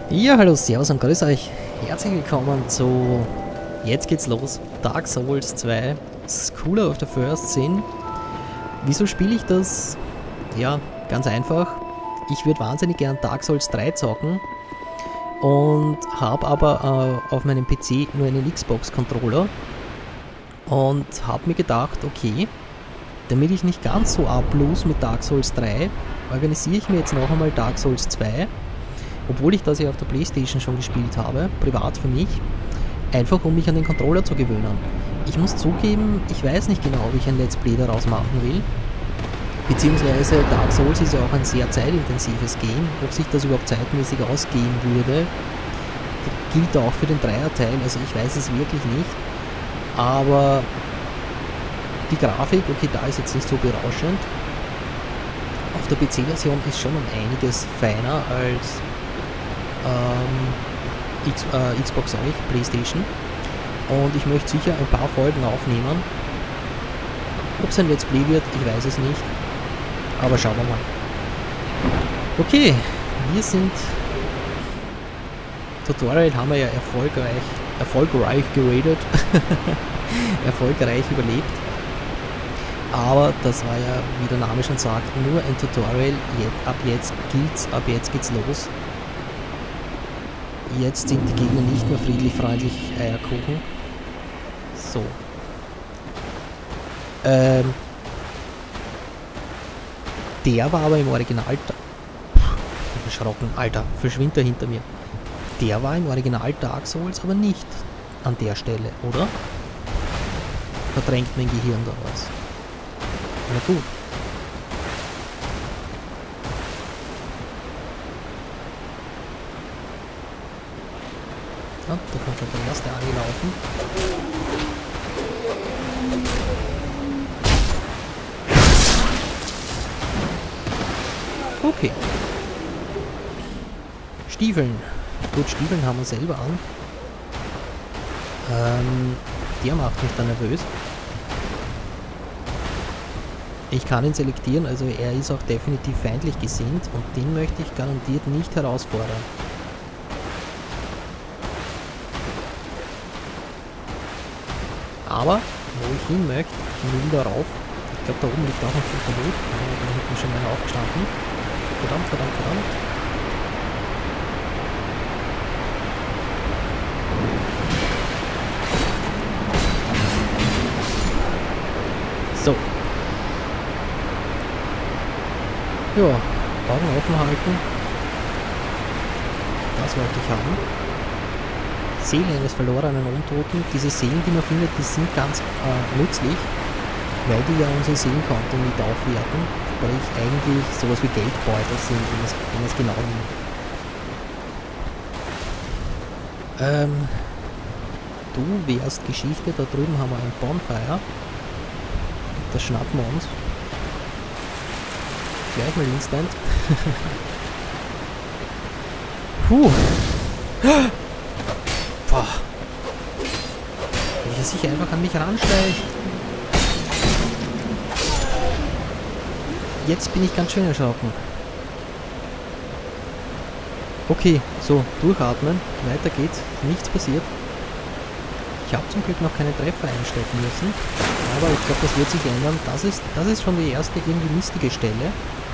Ja, hallo, servus und grüß euch. Herzlich willkommen zu Jetzt geht's los, Dark Souls 2, Scholar of the First Sin. Wieso spiele ich das? Ja, ganz einfach. Ich würde wahnsinnig gern Dark Souls 3 zocken und habe aber auf meinem PC nur einen Xbox-Controller und habe mir gedacht, okay, damit ich nicht ganz so ablose mit Dark Souls 3, organisiere ich mir jetzt noch einmal Dark Souls 2. Obwohl ich das ja auf der Playstation schon gespielt habe, privat für mich, einfach um mich an den Controller zu gewöhnen. Ich muss zugeben, ich weiß nicht genau, ob ich ein Let's Play daraus machen will. Beziehungsweise Dark Souls ist ja auch ein sehr zeitintensives Game. Ob sich das überhaupt zeitmäßig ausgehen würde, gilt auch für den Dreierteil, also ich weiß es wirklich nicht. Aber die Grafik, okay, da ist jetzt nicht so berauschend. Auf der PC-Version ist schon um einiges feiner als Xbox, sage ich, Playstation. Und ich möchte sicher ein paar Folgen aufnehmen. Ob es ein Let's Play wird, ich weiß es nicht. Aber schauen wir mal. Okay, wir sind... Tutorial haben wir ja erfolgreich geradet. Erfolgreich überlebt. Aber das war ja, wie der Name schon sagt, nur ein Tutorial. Ab jetzt geht's los. Jetzt sind die Gegner nicht mehr friedlich, freundlich, Eierkuchen. So. Der war aber im Original... Ich bin erschrocken, Alter, verschwind da hinter mir. Der war im Original Dark Souls, aber nicht an der Stelle, oder? Verdrängt mein Gehirn da was. Na gut. Ja, da kommt schon der erste angelaufen. Okay. Stiefeln. Gut, Stiefeln haben wir selber an. Der macht mich dann nervös. Ich kann ihn selektieren, also er ist auch definitiv feindlich gesinnt und den möchte ich garantiert nicht herausfordern. Aber, wo ich hin möchte, ich will darauf. Ich glaube, da oben liegt auch noch viel Verbot. Da hinten schon einer aufgestanden. Verdammt, verdammt, verdammt. So. Ja, Augen offen halten. Das wollte ich haben. Seele eines verlorenen Untoten. Diese Seelen, die man findet, die sind ganz nützlich, weil die ja unsere Seelenkonto mit aufwerten. Sprich eigentlich sowas wie Geldbeutel sind, wenn man es genau nimmt. Du wärst Geschichte, da drüben haben wir ein Bonfire. Das schnappen wir uns. Gleich mal instant. Puh. Boah. Wie er sich einfach an mich ranschleicht. Jetzt bin ich ganz schön erschrocken. Okay, so, durchatmen. Weiter geht's. Nichts passiert. Ich habe zum Glück noch keine Treffer einstecken müssen. Aber ich glaube, das wird sich ändern. Das ist schon die erste irgendwie mistige Stelle.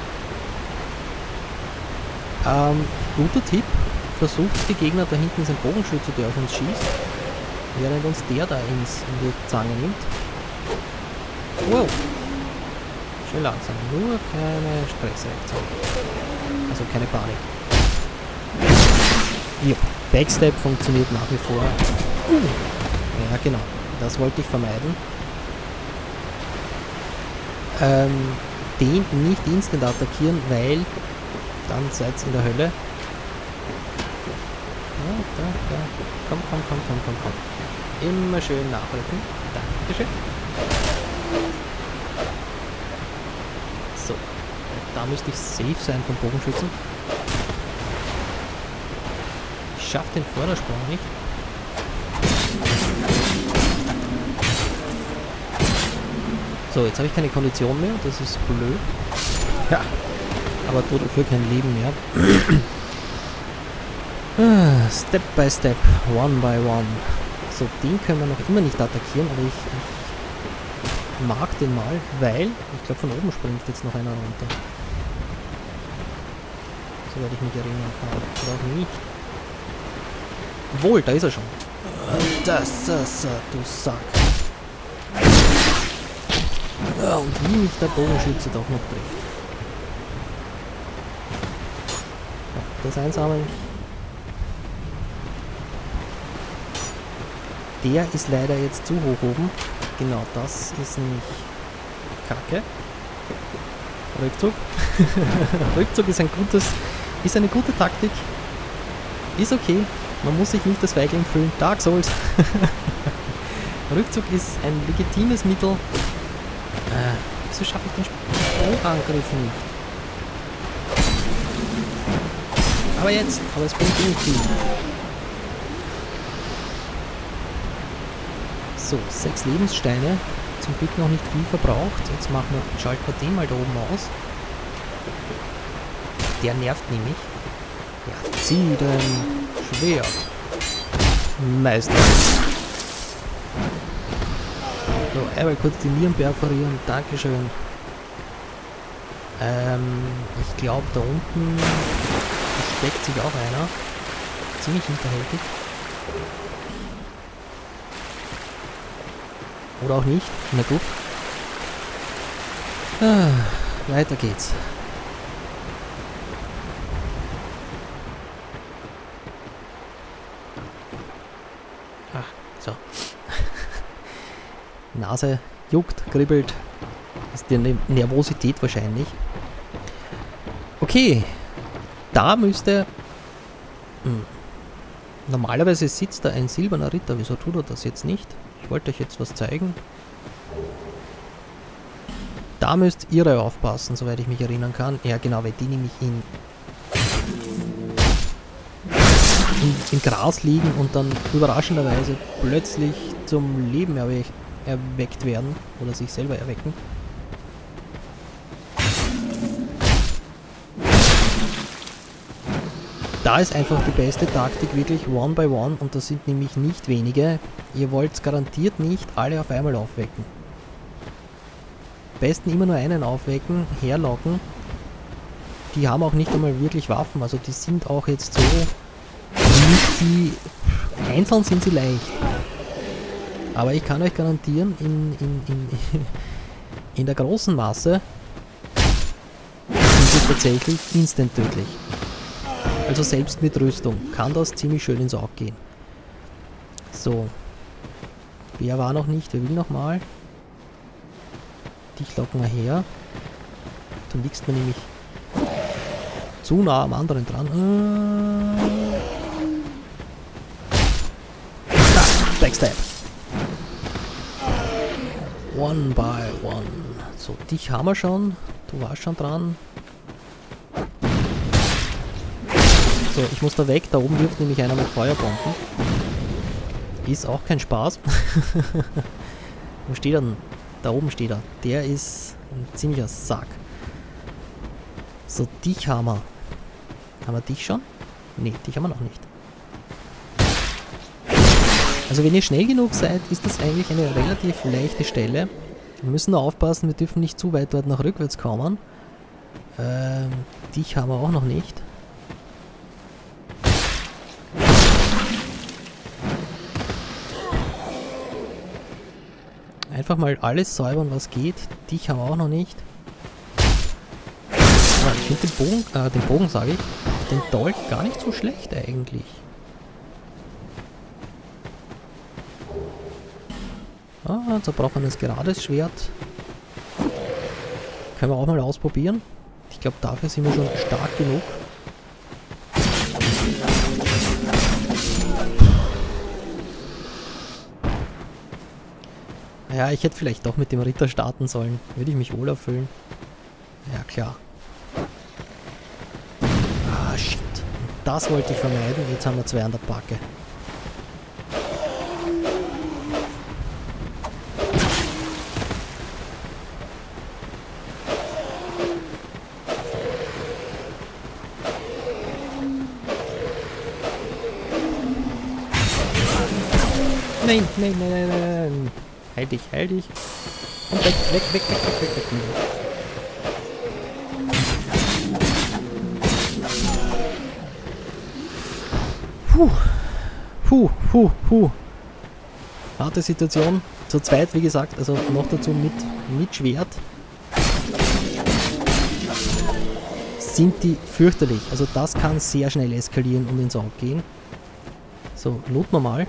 Guter Tipp. Versucht die Gegner da hinten seinen Bogenschütze, der auf uns schießt, während uns der da in die Zange nimmt. Wow! Schön langsam, nur keine Stressreaktion. Also keine Panik. Ja, Backstab funktioniert nach wie vor. Ja genau, das wollte ich vermeiden. Den nicht instant attackieren, weil dann seid ihr in der Hölle. Ja, da. Komm. Immer schön nachrücken. Dankeschön. So. Da müsste ich safe sein vom Bogenschützen. Ich schaffe den Vordersprung nicht. So, jetzt habe ich keine Kondition mehr. Das ist blöd. Ja. Aber dafür kein Leben mehr. Step by Step, One by One. So, den können wir noch immer nicht attackieren, aber ich mag den mal, weil ich glaube von oben springt jetzt noch einer runter. Soweit ich mich erinnern kann. Oder auch nicht. Obwohl, da ist er schon. Das, du Sack. Ja, und wie mich der Bogenschütze doch noch trifft. Ja, das einsammeln. Der ist leider jetzt zu hoch oben. Genau, das ist nämlich Kacke. Rückzug. Rückzug ist eine gute Taktik. Ist okay. Man muss sich nicht das Feigling füllen. Dark Souls. Rückzug ist ein legitimes Mittel. Wieso schaffe ich den Sprungangriff nicht? Aber jetzt. Aber es bringt eh nicht viel. So, 6 Lebenssteine. Zum Glück noch nicht viel verbraucht. Jetzt schalten wir den mal da oben aus. Der nervt nämlich. Ja, zieh dein Schwert. Meister. So, einmal kurz die Nieren perforieren. Dankeschön. Ich glaube, da unten versteckt sich auch einer. Ziemlich hinterhältig. Oder auch nicht. Na gut. Weiter geht's. So. Nase juckt, kribbelt. Das ist die Nervosität wahrscheinlich. Okay. Da müsste... Normalerweise sitzt da ein silberner Ritter. Wieso tut er das jetzt nicht? Ich wollte euch jetzt was zeigen. Da müsst ihr aufpassen, soweit ich mich erinnern kann. Ja genau, weil die nämlich im Gras liegen und dann überraschenderweise plötzlich zum Leben erweckt werden oder sich selber erwecken. Da ist einfach die beste Taktik, wirklich One by One, und das sind nämlich nicht wenige. Ihr wollt garantiert nicht alle auf einmal aufwecken. Am besten immer nur einen aufwecken, herlocken. Die haben auch nicht einmal wirklich Waffen, also die sind auch jetzt so... Einzeln sind sie leicht. Aber ich kann euch garantieren, in der großen Masse sind sie tatsächlich instant tödlich. Also selbst mit Rüstung kann das ziemlich schön ins Auge gehen. So. Wer war noch nicht? Wer will noch mal? Dich locken wir her. Du liegst mir nämlich zu nah am anderen dran. Backstab. One by one. So, dich haben wir schon. Du warst schon dran. So, ich muss da weg. Da oben wirft nämlich einer mit Feuerbomben. Ist auch kein Spaß. Wo steht er denn? Da oben steht er. Der ist ein ziemlicher Sack. So, dich haben wir. Haben wir dich schon? Ne, dich haben wir noch nicht. Also wenn ihr schnell genug seid, ist das eigentlich eine relativ leichte Stelle. Wir müssen nur aufpassen, wir dürfen nicht zu weit dort nach rückwärts kommen. Dich haben wir auch noch nicht. Einfach mal alles säubern, was geht. Dich haben wir auch noch nicht. Aber ich finde den Bogen sage ich, den Dolch gar nicht so schlecht eigentlich. Ah, zerbrochenes gerades Schwert. Können wir auch mal ausprobieren. Ich glaube, dafür sind wir schon stark genug. Ja, ich hätte vielleicht doch mit dem Ritter starten sollen. Würde ich mich wohler fühlen. Ja, klar. Ah, shit. Das wollte ich vermeiden. Jetzt haben wir 2 an der Backe. Nein, nein, nein, nein, nein. Halt dich, halt dich. Und weg, weg, weg, weg, weg, weg, weg. Puh. Puh, puh, puh. Harte Situation. Zu zweit, wie gesagt, also noch dazu mit Schwert. Sind die fürchterlich. Also das kann sehr schnell eskalieren und ins Auge gehen. So, looten wir mal.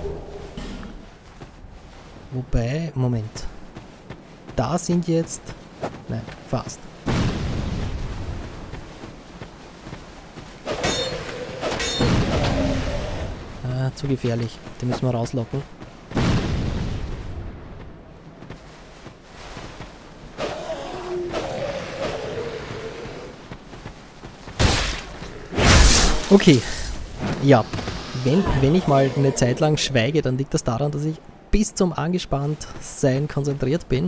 Wobei, Moment. Da sind jetzt... Nein, fast. Zu gefährlich. Den müssen wir rauslocken. Okay. Ja. Wenn ich mal eine Zeit lang schweige, dann liegt das daran, dass ich bis zum Angespanntsein konzentriert bin.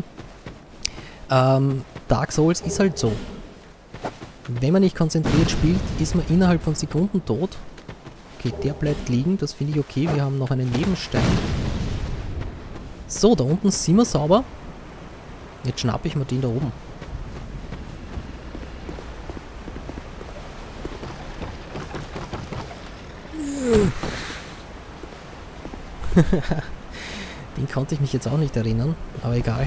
Dark Souls ist halt so. Wenn man nicht konzentriert spielt, ist man innerhalb von Sekunden tot. Okay, der bleibt liegen, das finde ich okay. Wir haben noch einen Lebensstein. So, da unten sind wir sauber. Jetzt schnappe ich mir den da oben. Den konnte ich mich jetzt auch nicht erinnern, aber egal.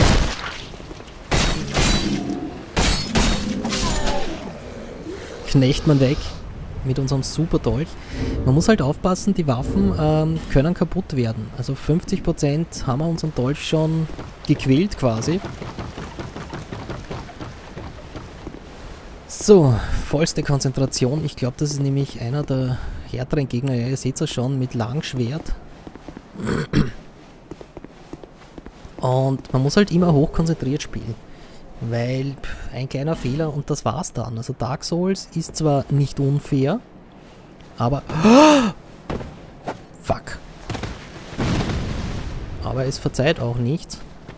Knecht man weg mit unserem super Dolch. Man muss halt aufpassen, die Waffen können kaputt werden. Also 50% haben wir unseren Dolch schon gequält quasi. So, vollste Konzentration. Ich glaube, das ist nämlich einer der härteren Gegner. Ja, ihr seht es schon, mit Langschwert. Und man muss halt immer hoch konzentriert spielen. Weil ein kleiner Fehler und das war's dann. Also Dark Souls ist zwar nicht unfair, aber... Fuck. Aber es verzeiht auch nichts.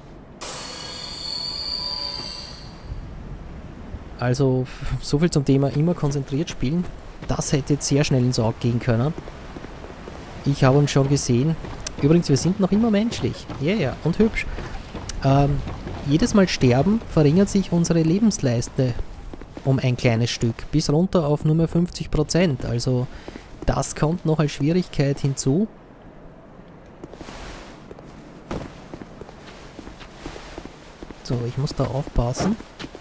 Also so viel zum Thema immer konzentriert spielen. Das hätte jetzt sehr schnell ins Auge gehen können. Ich habe uns schon gesehen. Übrigens, wir sind noch immer menschlich. Ja, yeah, und hübsch. Jedes Mal sterben verringert sich unsere Lebensleiste um ein kleines Stück. Bis runter auf nur mehr 50%. Also das kommt noch als Schwierigkeit hinzu. So, ich muss da aufpassen.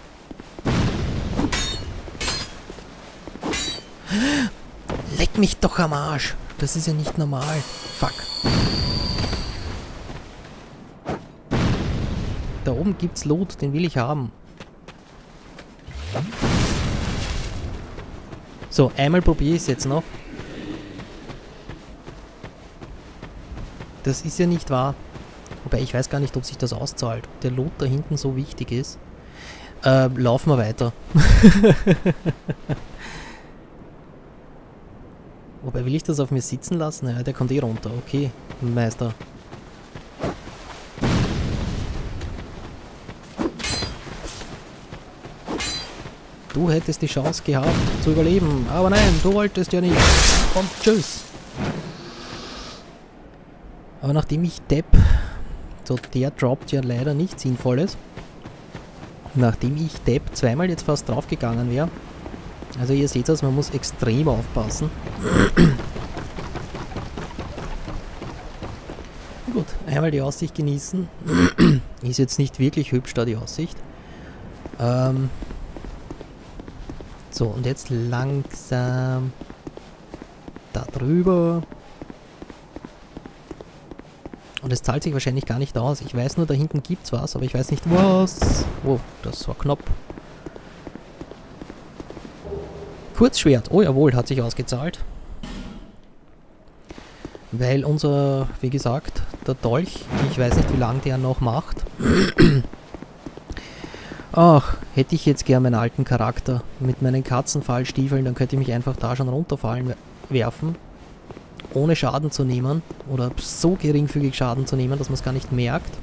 Leck mich doch am Arsch. Das ist ja nicht normal. Fuck. Da oben gibt's Loot, den will ich haben. So, einmal probiere ich es jetzt noch. Das ist ja nicht wahr. Wobei ich weiß gar nicht, ob sich das auszahlt. Ob der Loot da hinten so wichtig ist. Laufen wir weiter. Wobei, will ich das auf mir sitzen lassen? Naja, der kommt eh runter. Okay, Meister. Du hättest die Chance gehabt zu überleben, aber nein, du wolltest ja nicht. Und tschüss. Aber nachdem ich Depp, so der droppt ja leider nichts Sinnvolles. Nachdem ich Depp zweimal jetzt fast draufgegangen wäre. Also ihr seht das, man muss extrem aufpassen. Gut, einmal die Aussicht genießen. Ist jetzt nicht wirklich hübsch da die Aussicht. So, und jetzt langsam da drüber. Und es zahlt sich wahrscheinlich gar nicht aus. Ich weiß nur, da hinten gibt's was, aber ich weiß nicht was. Oh, das war knapp. Kurzschwert. Oh jawohl, hat sich ausgezahlt. Weil unser, wie gesagt, der Dolch, ich weiß nicht, wie lange der noch macht. Ach, hätte ich jetzt gern meinen alten Charakter mit meinen Katzenfallstiefeln, dann könnte ich mich einfach da schon runterfallen werfen, ohne Schaden zu nehmen oder so geringfügig Schaden zu nehmen, dass man es gar nicht merkt.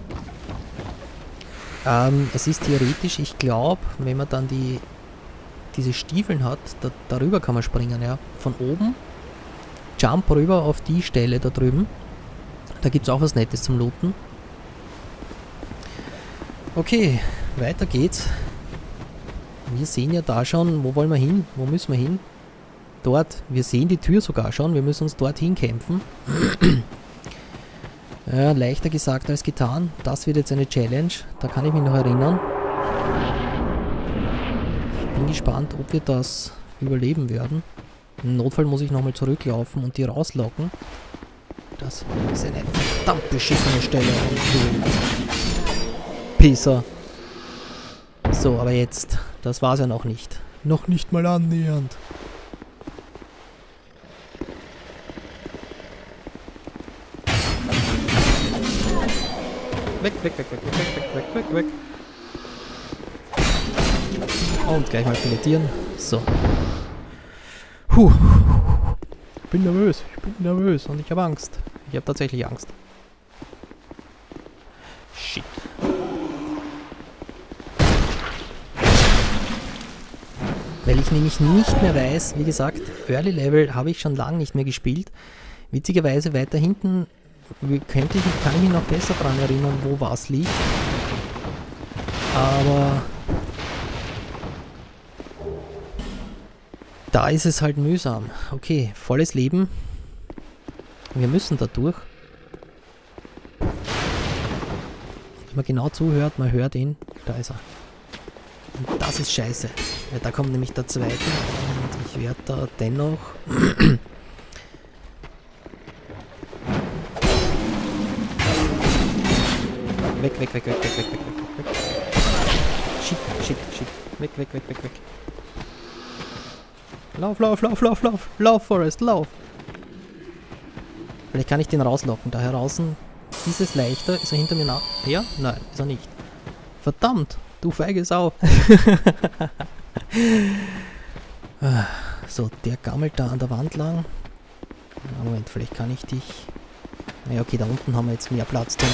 Es ist theoretisch, ich glaube, wenn man dann diese Stiefeln hat, darüber kann man springen, ja, von oben, Jump rüber auf die Stelle da drüben, Da gibt es auch was Nettes zum Looten. Okay, weiter geht's. Wir sehen ja da schon, wo wollen wir hin? Wo müssen wir hin? Dort. Wir sehen die Tür sogar schon. Wir müssen uns dorthin kämpfen. Ja, leichter gesagt als getan. Das wird jetzt eine Challenge. Da kann ich mich noch erinnern. Ich bin gespannt, ob wir das überleben werden. Im Notfall muss ich nochmal zurücklaufen und die rauslocken. Das ist eine verdammt beschissene Stelle. Pisser. So, aber jetzt. Das war's ja noch nicht. Noch nicht mal annähernd. Weg, weg, weg, weg, weg, weg, weg, weg, weg. Und gleich mal filetieren. So. Puh. Ich bin nervös und ich habe Angst. Ich habe tatsächlich Angst. Shit. Weil ich nämlich nicht mehr weiß, wie gesagt, Early Level habe ich schon lange nicht mehr gespielt. Witzigerweise weiter hinten kann ich mich noch besser daran erinnern, wo was liegt. Aber da ist es halt mühsam. Okay, volles Leben. Wir müssen da durch. Wenn man genau zuhört, man hört ihn. Da ist er. Und das ist scheiße. Ja, da kommt nämlich der zweite und ich werde da dennoch... Weg, weg, weg, weg, weg, weg, weg, weg, weg. Shit, shit, shit. Weg, weg, weg, weg, weg. Lauf, lauf, lauf, lauf, lauf. Lauf, Forrest, lauf. Vielleicht kann ich den rauslocken. Da draußen ist es leichter. Ist er hinter mir nach? Ja? Nein, ist er nicht. Verdammt, du feige Sau. So, der gammelt da an der Wand lang. Moment, vielleicht kann ich dich... Naja, okay, da unten haben wir jetzt mehr Platz drin.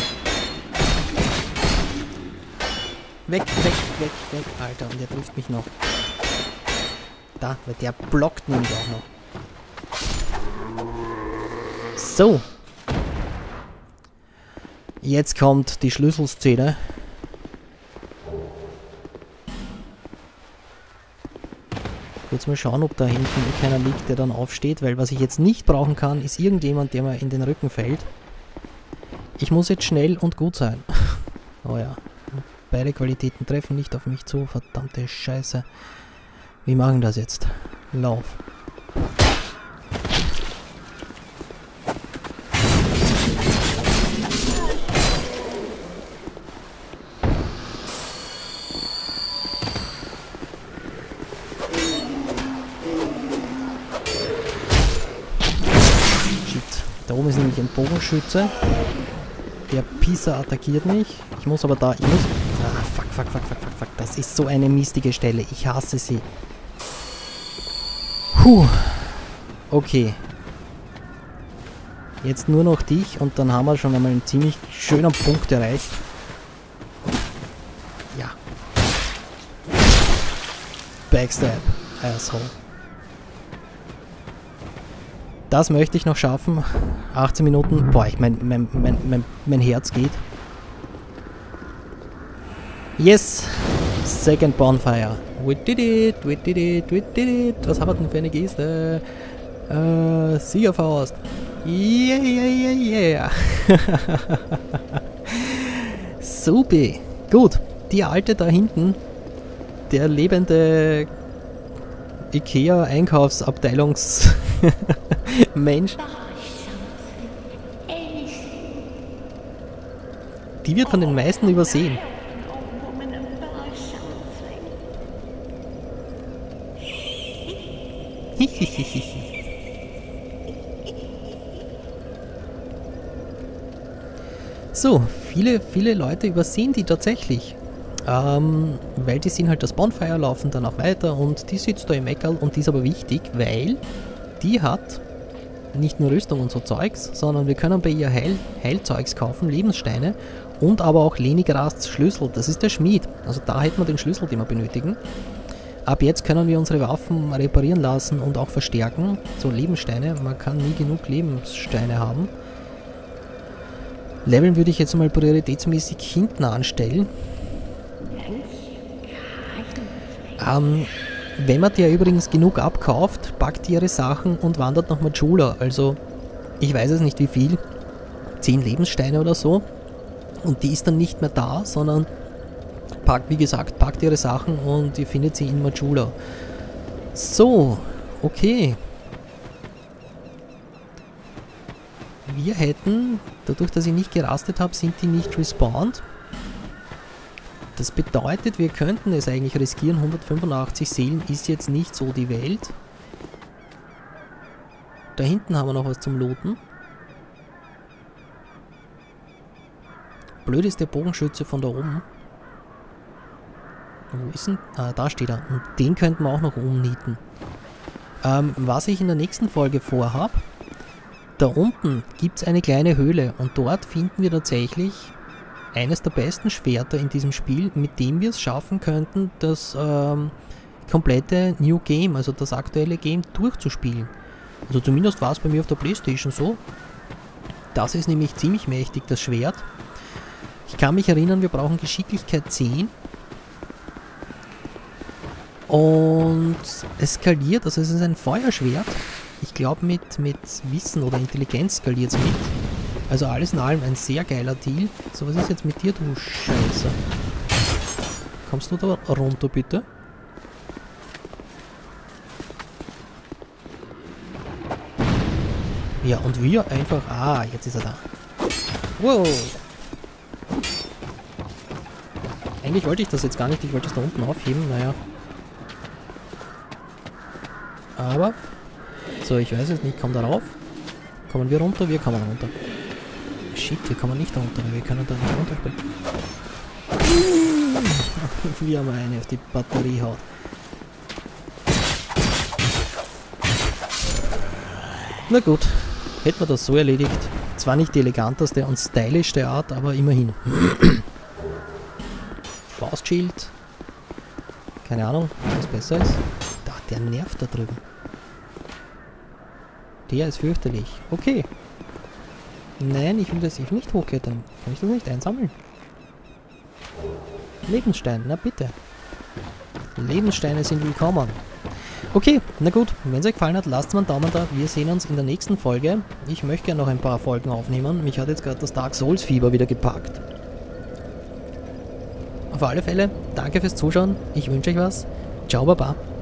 Weg, weg, weg, weg, Alter. Und der trifft mich noch. Da, weil der blockt nämlich auch noch. So. Jetzt kommt die Schlüsselszene. Kurz mal schauen, ob da hinten keiner liegt, der dann aufsteht, weil was ich jetzt nicht brauchen kann, ist irgendjemand, der mir in den Rücken fällt. Ich muss jetzt schnell und gut sein. Oh ja. Beide Qualitäten treffen nicht auf mich zu. Verdammte Scheiße. Wie machen das jetzt? Lauf. Shit. Da oben ist nämlich ein Bogenschütze. Der Pisser attackiert mich. Ich muss aber da... Ah, fuck, fuck, fuck, fuck, fuck, fuck. Das ist so eine mistige Stelle. Ich hasse sie. Puh. Okay. Jetzt nur noch dich und dann haben wir schon einmal einen ziemlich schönen Punkt erreicht. Ja. Backstab. Asshole. Das möchte ich noch schaffen. 18 Minuten. Boah, mein Herz geht. Yes! Second Bonfire. We did it, we did it, we did it. Was haben wir denn für eine Geste? Siegerfaust. Yeah, yeah, yeah, yeah. Super. Gut. Die alte da hinten, der lebende IKEA-Einkaufsabteilungsmensch, die wird von den meisten übersehen. So, viele Leute übersehen die tatsächlich. Weil die sehen halt das Bonfire, laufen dann auch weiter und die sitzt da im Eckerl und die ist aber wichtig, weil die hat nicht nur Rüstung und so Zeugs, sondern wir können bei ihr Heilzeugs kaufen, Lebenssteine und aber auch Lenigrasts Schlüssel. Das ist der Schmied. Also da hätten wir den Schlüssel, den wir benötigen. Ab jetzt können wir unsere Waffen reparieren lassen und auch verstärken. So Lebenssteine, man kann nie genug Lebenssteine haben. Leveln würde ich jetzt mal prioritätsmäßig hinten anstellen. Wenn man dir übrigens genug abkauft, packt die ihre Sachen und wandert nach Majula. Also, ich weiß es nicht wie viel. 10 Lebenssteine oder so. Und die ist dann nicht mehr da, sondern wie gesagt, packt ihre Sachen und ihr findet sie in Majula. So, okay. Wir hätten, dadurch, dass ich nicht gerastet habe, sind die nicht respawned. Das bedeutet, wir könnten es eigentlich riskieren. 185 Seelen ist jetzt nicht so die Welt. Da hinten haben wir noch was zum Looten. Blöd ist der Bogenschütze von da oben. Wo ist denn? Ah, da steht er. Und den könnten wir auch noch umnieten. Was ich in der nächsten Folge vorhabe, da unten gibt es eine kleine Höhle und dort finden wir tatsächlich eines der besten Schwerter in diesem Spiel, mit dem wir es schaffen könnten, das komplette New Game, also das aktuelle Game, durchzuspielen. Also zumindest war es bei mir auf der PlayStation so. Das ist nämlich ziemlich mächtig, das Schwert. Ich kann mich erinnern, wir brauchen Geschicklichkeit 10. Und es skaliert, also es ist ein Feuerschwert. Ich glaube mit Wissen oder Intelligenz skaliert es mit. Also alles in allem ein sehr geiler Deal. So, was ist jetzt mit dir, du Scheiße? Kommst du da runter, bitte? Ja, und wir einfach... Ah, jetzt ist er da. Wow! Eigentlich wollte ich das jetzt gar nicht. Ich wollte es da unten aufheben, naja. Aber... So, ich weiß jetzt nicht. Komm da rauf. Kommen wir runter? Wir kommen runter. Shit, wir kommen nicht runter. Wir können da nicht runterspringen. Wie haben wir eine auf die Batterie haut. Na gut. Hätten wir das so erledigt. Zwar nicht die eleganteste und stylischste Art, aber immerhin. Faustschild. Keine Ahnung, was besser ist. Da, der nervt da drüben. Der ist fürchterlich. Okay. Nein, ich will das nicht hochklettern. Kann ich das nicht einsammeln? Lebensstein, na bitte. Lebenssteine sind willkommen. Okay, na gut. Wenn es euch gefallen hat, lasst mal einen Daumen da. Wir sehen uns in der nächsten Folge. Ich möchte gerne noch ein paar Folgen aufnehmen. Mich hat jetzt gerade das Dark Souls Fieber wieder gepackt. Auf alle Fälle, danke fürs Zuschauen. Ich wünsche euch was. Ciao, Baba.